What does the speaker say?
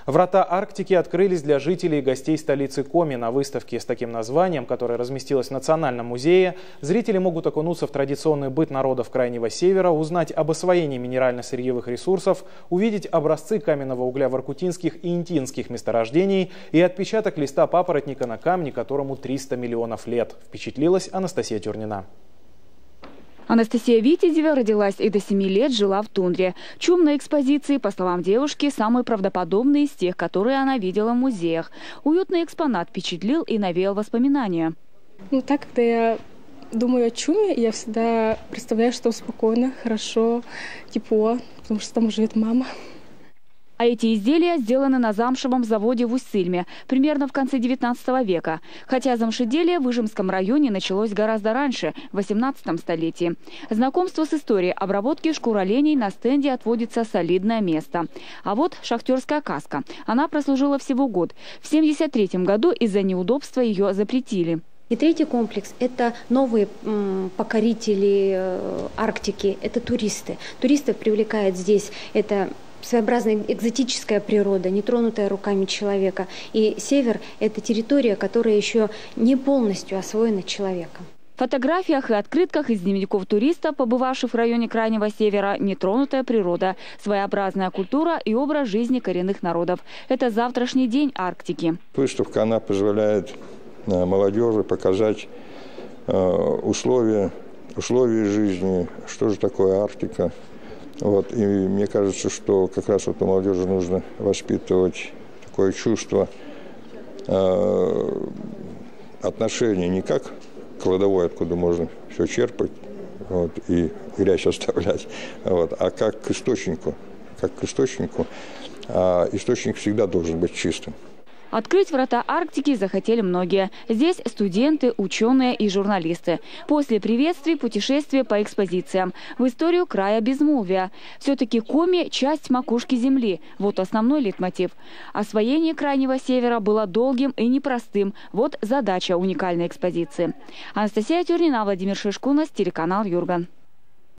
Врата Арктики открылись для жителей и гостей столицы Коми. На выставке с таким названием, которая разместилась в Национальном музее, зрители могут окунуться в традиционный быт народов Крайнего Севера, узнать об освоении минерально-сырьевых ресурсов, увидеть образцы каменного угля воркутинских и интинских месторождений и отпечаток листа папоротника на камне, которому 300 миллионов лет. Впечатлилась Анастасия Тюрнина. Анастасия Витязева родилась и до 7 лет жила в тундре. Чум на экспозиции, по словам девушки, самый правдоподобный из тех, которые она видела в музеях. Уютный экспонат впечатлил и навеял воспоминания. Так, когда я думаю о чуме, я всегда представляю, что спокойно, хорошо, тепло, потому что там живет мама. А эти изделия сделаны на замшевом заводе в Уссыльме, примерно в конце 19 века. Хотя замшеделие в Ижемском районе началось гораздо раньше, в 18 столетии. Знакомство с историей обработки шкур оленей на стенде отводится солидное место. А вот шахтерская каска. Она прослужила всего год. В 1973 году из-за неудобства ее запретили. И третий комплекс – это новые покорители Арктики, это туристы. Туристов привлекает здесь это своеобразная экзотическая природа, не тронутая руками человека. И север – это территория, которая еще не полностью освоена человеком. В фотографиях и открытках из дневников туристов, побывавших в районе Крайнего Севера, нетронутая природа, своеобразная культура и образ жизни коренных народов. Это завтрашний день Арктики. Выставка, она позволяет молодежи показать условия жизни, что же такое Арктика. И мне кажется, что как раз у молодежи нужно воспитывать такое чувство отношения не как к кладовой, откуда можно все черпать и грязь оставлять, а как к источнику. А источник всегда должен быть чистым. Открыть врата Арктики захотели многие. Здесь студенты, ученые и журналисты. После приветствий путешествие по экспозициям. В историю края безмолвия. Все-таки Коми – часть макушки земли. Вот основной лейтмотив. Освоение Крайнего Севера было долгим и непростым. Вот задача уникальной экспозиции. Анастасия Тюрнина, Владимир Шишкунас, телеканал Юрган.